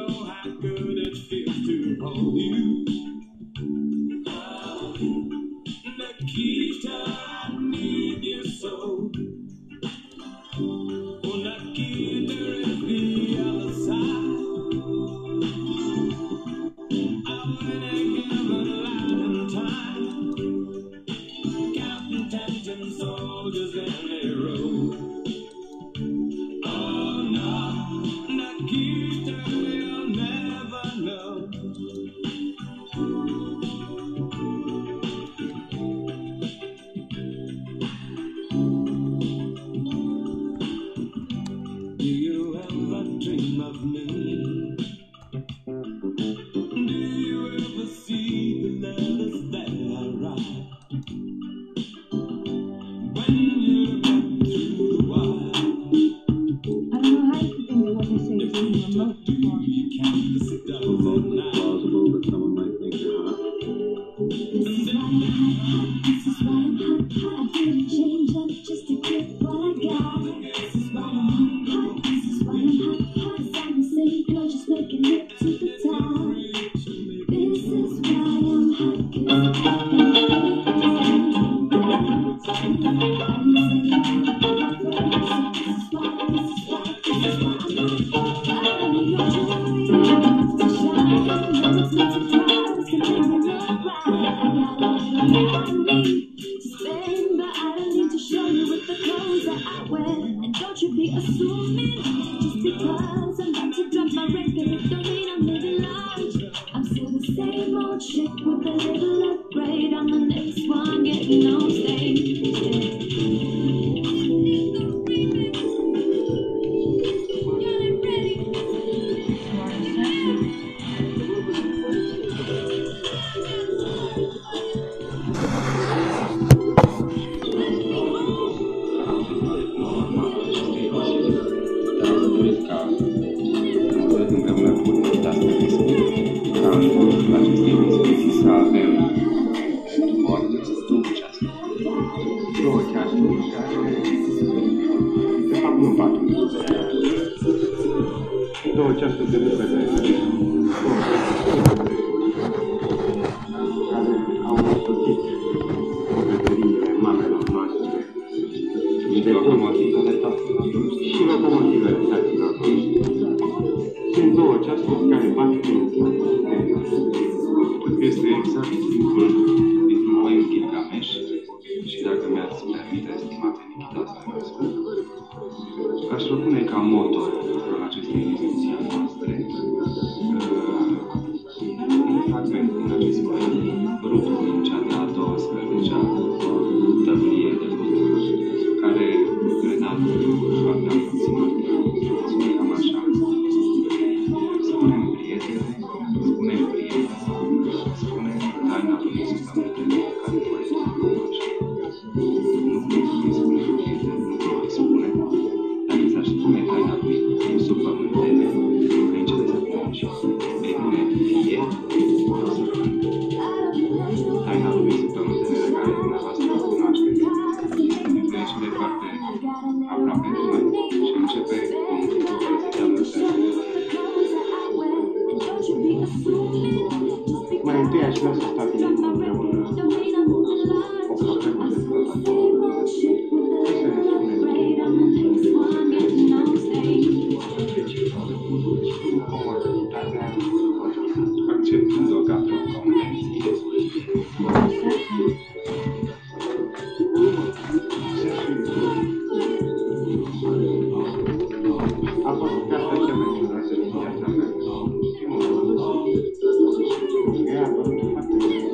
know how good it feels to hold you. Nikita, I need you so. Oh, Nikita is the other side. I'm in a given light time, counting 10 soldiers in a row. Oh no, Nikita, you'll never know. Do you ever dream of me? Do you ever see the letters that I write? When you look up through the wire, I don't know how you think that what they say is even remote before. you count the stars at night. Plausible that someone might think you're hot. This is why I'm hot, this is why I'm hot. I didn't change up just to get what I got. This is why I'm hot, this is why I'm hot. 'Cause I'm the same girl just making it to the top. This is why I'm hot, 'cause but I don't need to show you with the clothes that I wear. And don't you be assuming just because I'm about to drop my record, it don't mean I'm living large. I'm still the same old chick with a little upgrade on the next one, getting on stage. Două ceasuri de bucătărie care au însoțit bucătăriile mamelor noastre și locomotivele taților. Sunt două ceasuri care bat în este exact timpul dintr-un poem Gilgamesh și dacă mi-ați permite, estimate Nikita Stănescu, aș propune ca moto al acestei discuții noastre un fragment din acest poem, rutul din cea de-a 12-a tăvlie de lut, care redat foarte aproximativ spune cam așa: spune-mi prietene, spune-mi prietene, spune-mi taina lui Sfântului care nu ai cunoaște. Nu îi spune prietene, nu îi spune. Dacă ți-aș spune taina lui sub pământele, prin cele să plângi, ei bine, fie, o să plâng. Taina lui sub pământele de care dumneavoastră o cunoașteți este cele foarte aproape de noi și începe cu un titlu care se cheamă mai întâi aș vrea să stabilim împreună o problemă de tratat. Ce să ne spunem comunitatea acceptând-o ca pe o convenție? A fost cartea cea mai ciudată din viața mea. Primul rând, ea a apărut foarte bine.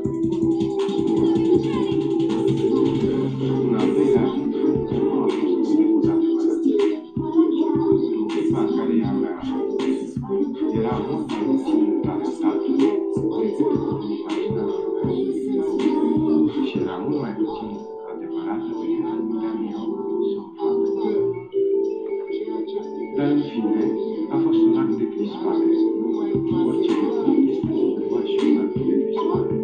În al doilea rând, nu a fost refuzată fără timp. Clipa în care ea avea era mult mai puțin talentată decât imaginarea mea și era mult mai puțin adevărată decât puteam eu să o fac. Dar în fine, a fost un act de crispare. Orice lucru este într-adevăr și un act de crispare.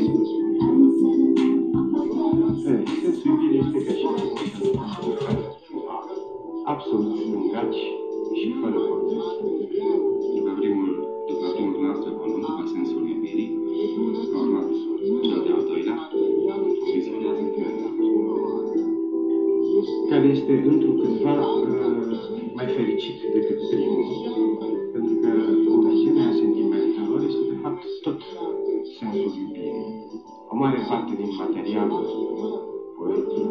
Sensul iubirii este ca și cum absolut stângaci și fără context. După primul fericit decât primul, pentru că o viziune a sentimentelor este de fapt tot sensul iubirii. O mare parte din materialul poetic,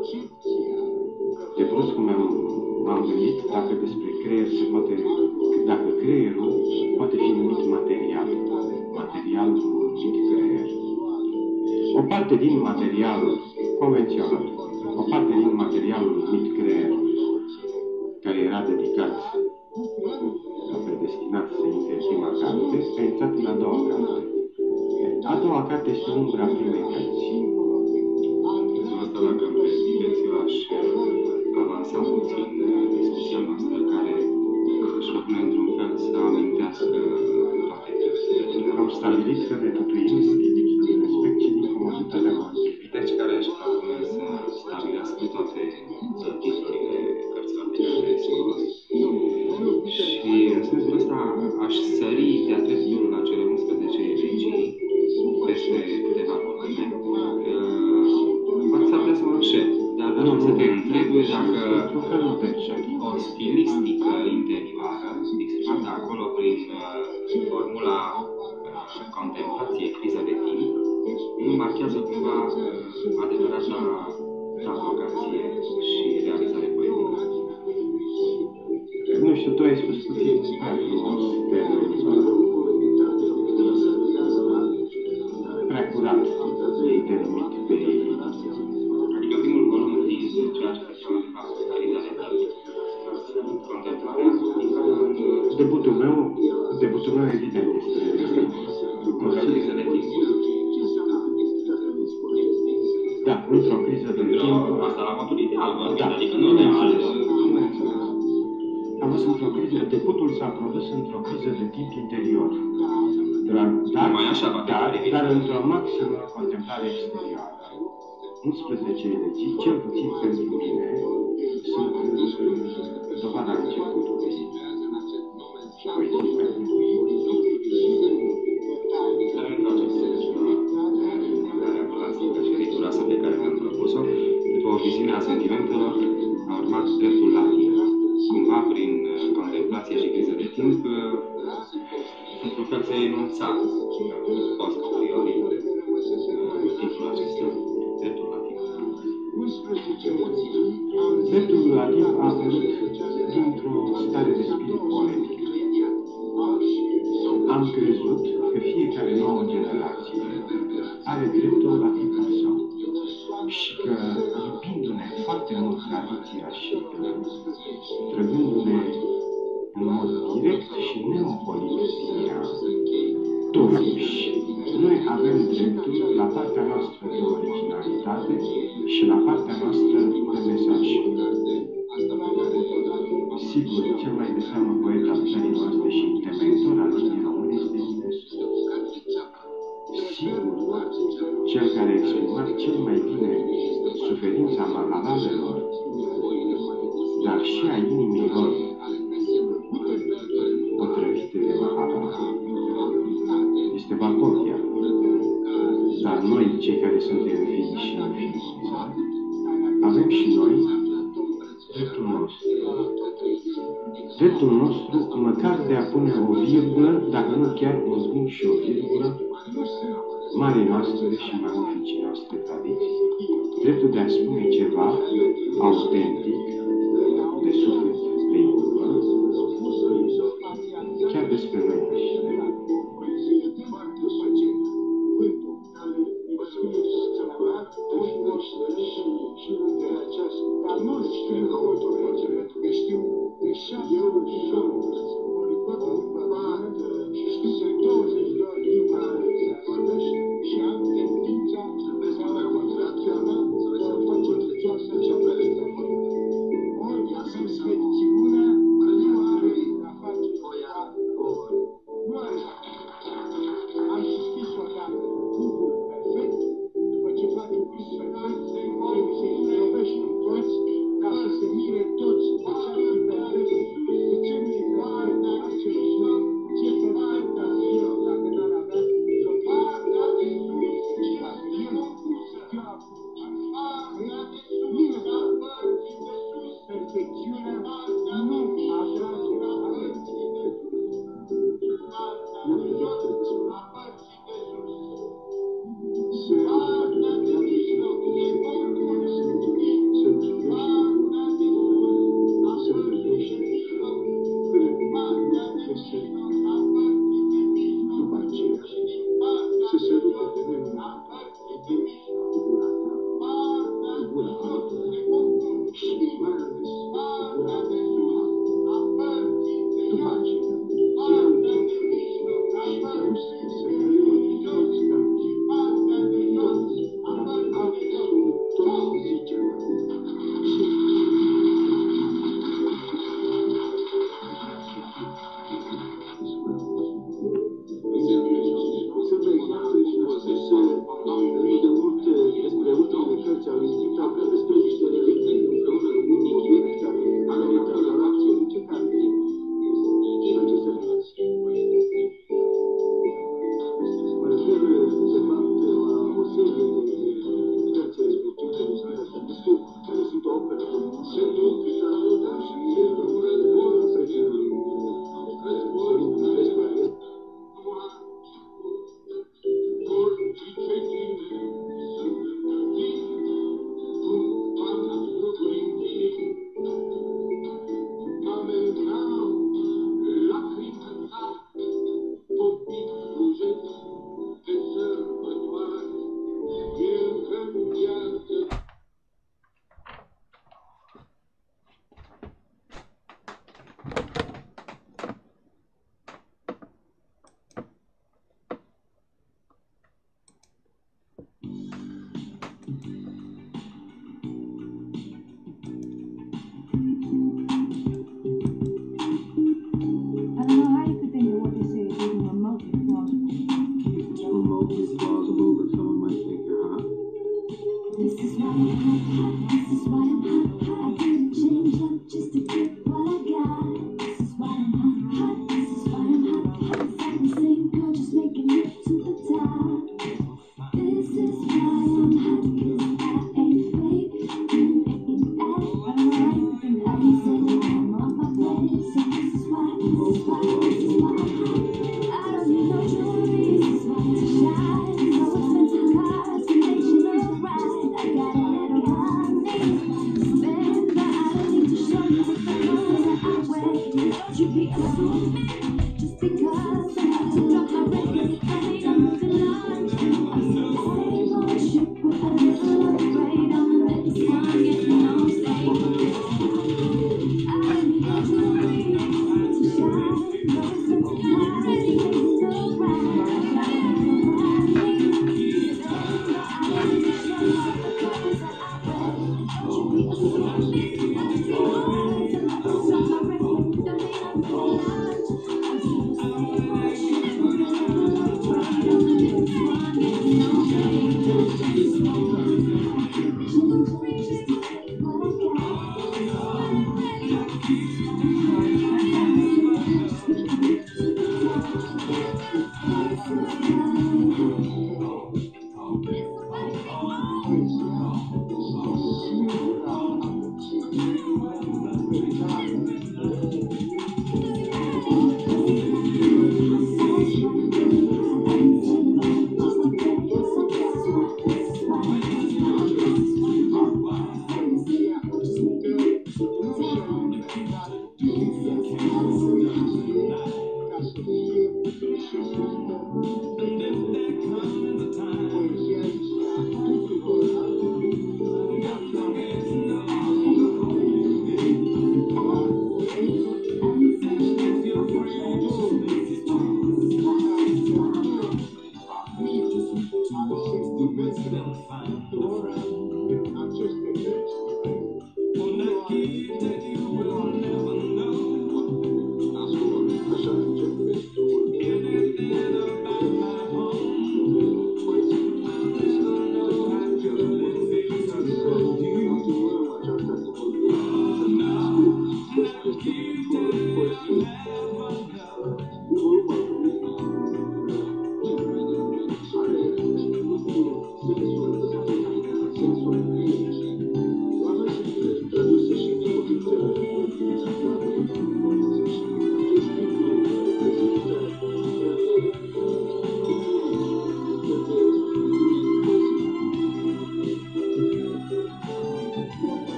de brusc m-am gândit dacă despre creier se poate, dacă creierul poate fi numit materialul numit creier. O parte din materialul convențional, o parte din materialul numit creier, care era dedicat sau predestinat să intre în prima carte, a intrat în a doua carte. A doua carte este umbra primei cărți. Asta, dacă îmi permiteți, eu aș avansa puțin discuția noastră, care își propune într-un fel să amintească toate cărțile. Am stabilit că ne tutuim din respect și din comoditatea noastră. Deci, care își propune să stabilească toate titlurile cărților pe care le scos. Și în sensul ăsta aș sări de-a dreptul la cele 11 elegii peste câteva volime. S-ar putea să mă înșel, dar vreau să te întreb dacă o stilistică interioară exprimată acolo prin formula contemplație, criză de timp, nu marchează cumva adevărata ta vocație și realizare poetică. Nu știu, tu ai spus puțin prea frumos prea curat ei denumit pe ei. Adică primul volum fiind ceea ce se cheamă de fapt criza de timp, contemplarea, Debutul meu evident este criză de timp. Da, într-o criză de timp. Asta la modul ideal, Da, adică nu real. Am văzut într-o criză, debutul s-a produs într-o criză de timp interior. Dar într-o maximă contemplare exterioară. 11 elegii, cel puțin pentru mine, sunt dovada începutului poeziei mele. Pe care mi-am propus-o, după o viziune a sentimentelor, a urmat dreptul la timp. Cumva, prin contemplație și criză de timp, într-un fel se enunța post-priori titlul acesta, dreptul la timp. Dreptul la timp a apărut dintr-o stare de spirit polemic. Am crezut că fiecare nouă generație are dreptul la timpul său și că, iubindu-ne foarte mult tradiția și trăgându-ne în mod direct și neocolit din ea, totuși, noi avem dreptul la partea noastră de originalitate și la partea noastră de mesaj. Sigur, cel mai de seamă poet al țării noastre și întemeitor al limbii române este Eminescu. Sigur, cel care a exprimat cel mai bine suferința mahalalelor, dar și a inimilor otrăvite de Mahala, este Valcovia. Dar noi, cei care suntem vii și în ființă, avem și noi dreptul nostru. Dreptul nostru, măcar de a pune o virgulă, dacă nu chiar un punct și o virgulă, marii noastre și magnificii noastre tradiții. Dreptul de a spune ceva autentic, de suflet, de inimă, chiar despre noi înșine. Să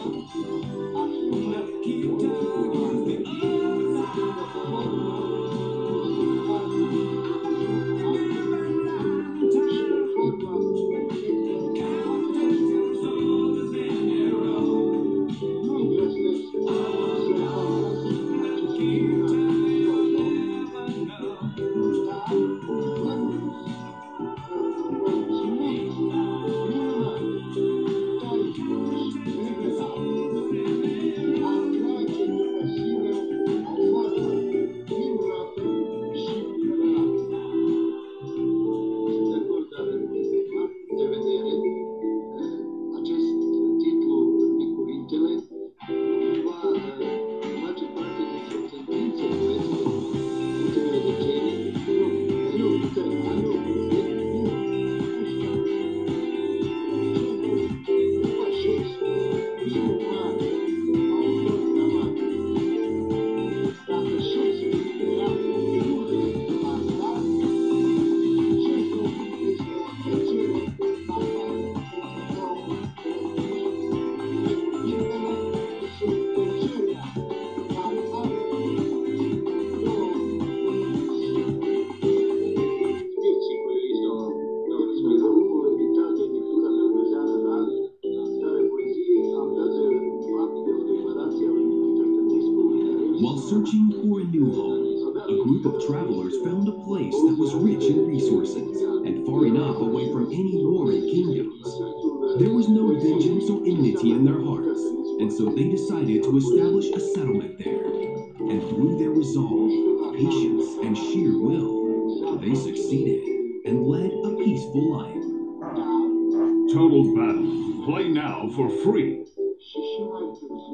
While searching for a new home, a group of travelers found a place that was rich in resources and far enough away from any warring kingdoms. There was no vengeance or enmity in their hearts, and so they decided to establish a settlement there. And through their resolve, patience, and sheer will, they succeeded and led a peaceful life. Total Battle. Play now for free.